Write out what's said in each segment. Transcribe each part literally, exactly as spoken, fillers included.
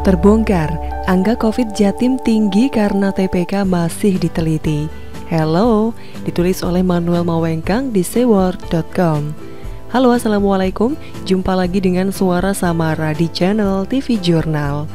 Terbongkar, angka COVID Jatim tinggi karena T P K masih diteliti. Hello, ditulis oleh Manuel Mawengkang di seword dot com. Halo, assalamualaikum. Jumpa lagi dengan Suara Samara di channel T V Jurnal.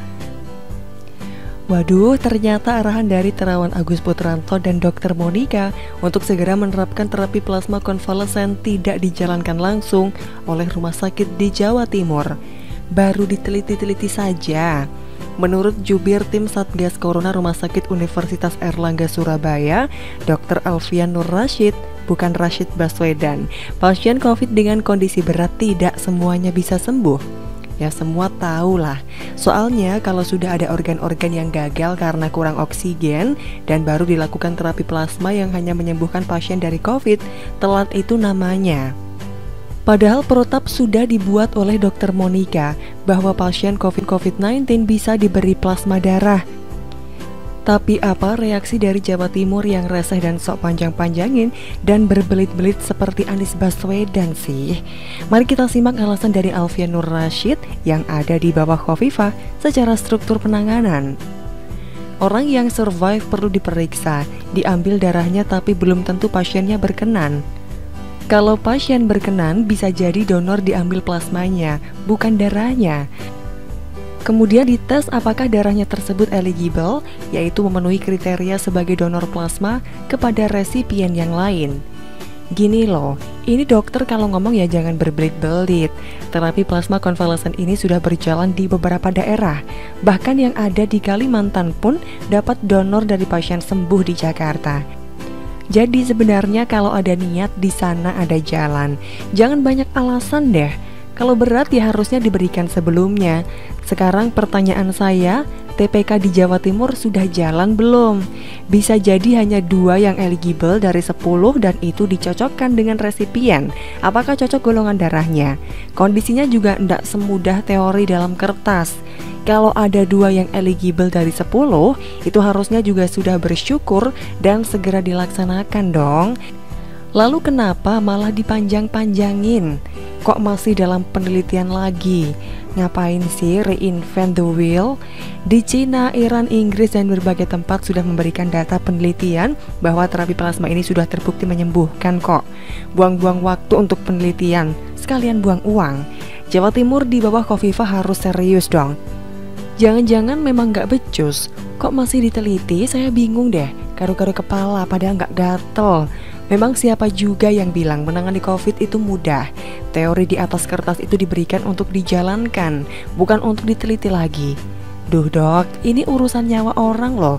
Waduh, ternyata arahan dari Terawan Agus Putranto dan dokter Monica untuk segera menerapkan terapi plasma konvalesen tidak dijalankan langsung oleh rumah sakit di Jawa Timur. Baru diteliti-teliti saja. Menurut jubir tim Satgas Corona Rumah Sakit Universitas Airlangga Surabaya, dokter Alfian Nur Rashid, bukan Rashid Baswedan, pasien COVID dengan kondisi berat tidak semuanya bisa sembuh. Ya semua tahu lah, soalnya kalau sudah ada organ-organ yang gagal karena kurang oksigen dan baru dilakukan terapi plasma yang hanya menyembuhkan pasien dari COVID, telat itu namanya. Padahal protap sudah dibuat oleh dokter Monica bahwa pasien COVID sembilan belas bisa diberi plasma darah. Tapi apa reaksi dari Jawa Timur yang reseh dan sok panjang-panjangin dan berbelit-belit seperti Anies Baswedan sih? Mari kita simak alasan dari Alfian Nur Rashid yang ada di bawah Khofifah secara struktur penanganan. Orang yang survive perlu diperiksa, diambil darahnya tapi belum tentu pasiennya berkenan. Kalau pasien berkenan bisa jadi donor diambil plasmanya, bukan darahnya. Kemudian dites apakah darahnya tersebut eligible, yaitu memenuhi kriteria sebagai donor plasma kepada resipien yang lain. Gini loh, ini dokter kalau ngomong ya jangan berbelit-belit. Terapi plasma konvalesen ini sudah berjalan di beberapa daerah. Bahkan yang ada di Kalimantan pun dapat donor dari pasien sembuh di Jakarta. Jadi sebenarnya kalau ada niat di sana ada jalan. Jangan banyak alasan deh. Kalau berat ya harusnya diberikan sebelumnya. Sekarang pertanyaan saya, T P K di Jawa Timur sudah jalan belum? Bisa jadi hanya dua yang eligible dari sepuluh dan itu dicocokkan dengan resipien. Apakah cocok golongan darahnya? Kondisinya juga tidak semudah teori dalam kertas. Kalau ada dua yang eligible dari sepuluh, itu harusnya juga sudah bersyukur dan segera dilaksanakan dong. Lalu kenapa malah dipanjang-panjangin? Kok masih dalam penelitian lagi? Ngapain sih reinvent the wheel? Di Cina, Iran, Inggris, dan berbagai tempat sudah memberikan data penelitian bahwa terapi plasma ini sudah terbukti menyembuhkan kok. Buang-buang waktu untuk penelitian, sekalian buang uang. Jawa Timur di bawah Khofifah harus serius dong. Jangan-jangan memang gak becus. Kok masih diteliti? Saya bingung deh. Garu-garu kepala padahal gak gatel. Memang siapa juga yang bilang menangani COVID itu mudah? Teori di atas kertas itu diberikan untuk dijalankan, bukan untuk diteliti lagi. Duh dok, ini urusan nyawa orang loh.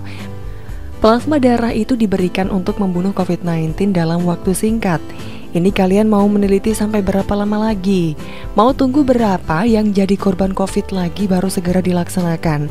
Plasma darah itu diberikan untuk membunuh COVID sembilan belas dalam waktu singkat. Ini kalian mau meneliti sampai berapa lama lagi? Mau tunggu berapa yang jadi korban COVID lagi baru segera dilaksanakan?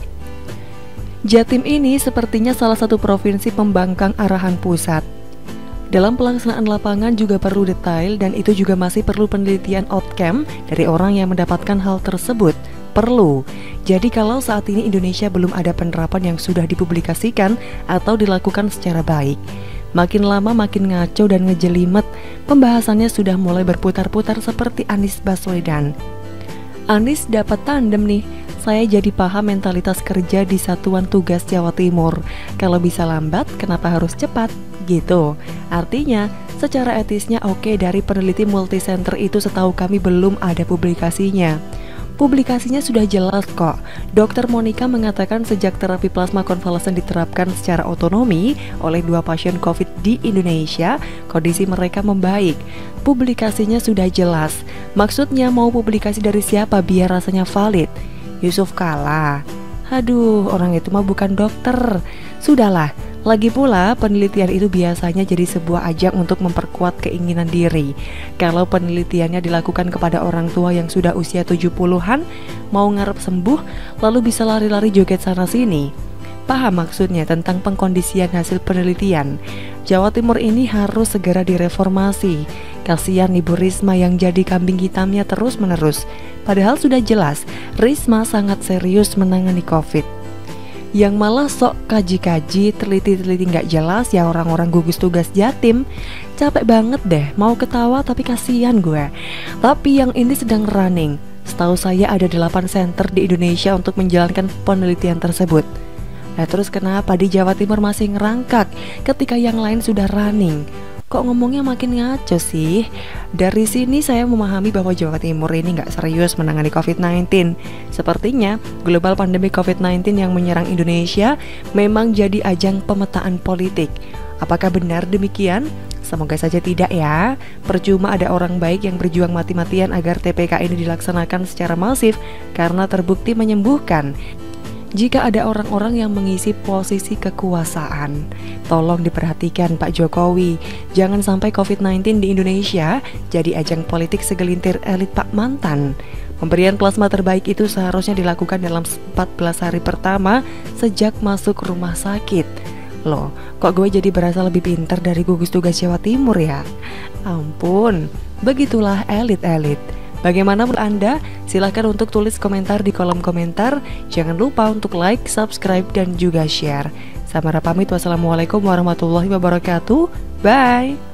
Jatim ini sepertinya salah satu provinsi pembangkang arahan pusat. Dalam pelaksanaan lapangan juga perlu detail dan itu juga masih perlu penelitian outcome dari orang yang mendapatkan hal tersebut. Perlu. Jadi kalau saat ini Indonesia belum ada penerapan yang sudah dipublikasikan atau dilakukan secara baik, makin lama makin ngaco dan ngejelimet. Pembahasannya sudah mulai berputar-putar seperti Anies Baswedan. Anies dapat tandem nih. Saya jadi paham mentalitas kerja di Satuan Tugas Jawa Timur. Kalau bisa lambat, kenapa harus cepat? Gitu. Artinya, secara etisnya oke dari peneliti multicenter itu setahu kami belum ada publikasinya. Publikasinya sudah jelas kok. dokter Monica mengatakan sejak terapi plasma konvalesen diterapkan secara otonomi oleh dua pasien COVID di Indonesia, kondisi mereka membaik. Publikasinya sudah jelas. Maksudnya mau publikasi dari siapa biar rasanya valid? Yusuf Kala. Aduh, orang itu mah bukan dokter. Sudahlah. Lagi pula, penelitian itu biasanya jadi sebuah ajang untuk memperkuat keinginan diri. Kalau penelitiannya dilakukan kepada orang tua yang sudah usia tujuh puluhan, mau ngarep sembuh, lalu bisa lari-lari joget sana-sini. Paham maksudnya tentang pengkondisian hasil penelitian. Jawa Timur ini harus segera direformasi. Kasihan Ibu Risma yang jadi kambing hitamnya terus-menerus. Padahal sudah jelas, Risma sangat serius menangani COVID. Yang malah sok kaji-kaji, teliti-teliti nggak jelas ya orang-orang gugus tugas Jatim. Capek banget deh, mau ketawa tapi kasihan gue. Tapi yang ini sedang running. setahu saya ada delapan center di Indonesia untuk menjalankan penelitian tersebut. Nah terus kenapa di Jawa Timur masih ngerangkak ketika yang lain sudah running? Kok ngomongnya makin ngaco sih? Dari sini saya memahami bahwa Jawa Timur ini nggak serius menangani covid sembilan belas. Sepertinya global pandemi covid sembilan belas yang menyerang Indonesia memang jadi ajang pemetaan politik. Apakah benar demikian? Semoga saja tidak ya. Percuma ada orang baik yang berjuang mati-matian agar T P K ini dilaksanakan secara masif karena terbukti menyembuhkan. Jika ada orang-orang yang mengisi posisi kekuasaan, tolong diperhatikan Pak Jokowi. Jangan sampai covid sembilan belas di Indonesia jadi ajang politik segelintir elit Pak Mantan. Pemberian plasma terbaik itu seharusnya dilakukan dalam empat belas hari pertama sejak masuk rumah sakit. Loh, kok gue jadi berasa lebih pintar dari gugus tugas Jawa Timur ya? Ampun, begitulah elit-elit. Bagaimana menurut Anda? Silahkan untuk tulis komentar di kolom komentar. Jangan lupa untuk like, subscribe, dan juga share. Samara pamit, wassalamualaikum warahmatullahi wabarakatuh. Bye.